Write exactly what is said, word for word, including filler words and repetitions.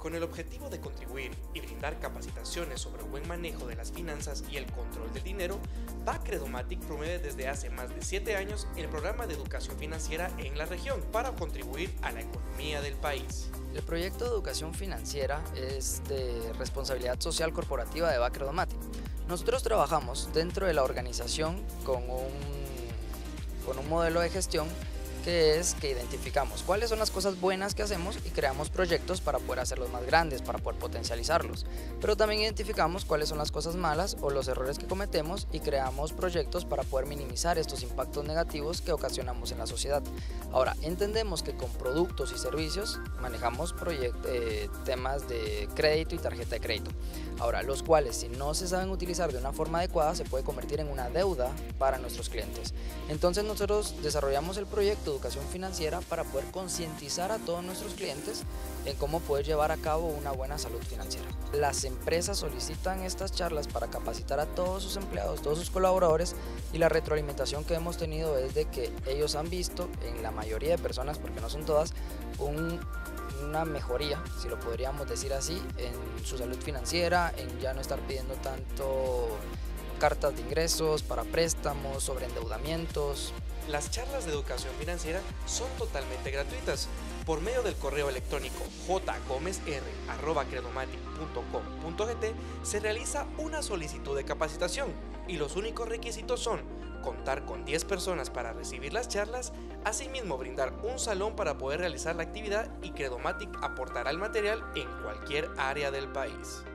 Con el objetivo de contribuir y brindar capacitaciones sobre el buen manejo de las finanzas y el control del dinero, Bacredomatic promueve desde hace más de siete años el programa de educación financiera en la región para contribuir a la economía del país. El proyecto de educación financiera es de responsabilidad social corporativa de Bacredomatic. Nosotros trabajamos dentro de la organización con un, con un modelo de gestión que es que identificamos cuáles son las cosas buenas que hacemos y creamos proyectos para poder hacerlos más grandes, para poder potencializarlos. Pero también identificamos cuáles son las cosas malas o los errores que cometemos y creamos proyectos para poder minimizar estos impactos negativos que ocasionamos en la sociedad. Ahora, entendemos que con productos y servicios manejamos eh, temas de crédito y tarjeta de crédito. Ahora, los cuales si no se saben utilizar de una forma adecuada se puede convertir en una deuda para nuestros clientes. Entonces nosotros desarrollamos el proyecto Educación Financiera para poder concientizar a todos nuestros clientes en cómo poder llevar a cabo una buena salud financiera. Las empresas solicitan estas charlas para capacitar a todos sus empleados, todos sus colaboradores, y la retroalimentación que hemos tenido es de que ellos han visto en la mayoría de personas, porque no son todas, un una mejoría, si lo podríamos decir así, en su salud financiera, en ya no estar pidiendo tanto cartas de ingresos para préstamos, sobre endeudamientos. Las charlas de educación financiera son totalmente gratuitas. Por medio del correo electrónico j gomez r arroba credomatic punto com punto gt se realiza una solicitud de capacitación y los únicos requisitos son contar con diez personas para recibir las charlas, asimismo brindar un salón para poder realizar la actividad y Credomatic aportará el material en cualquier área del país.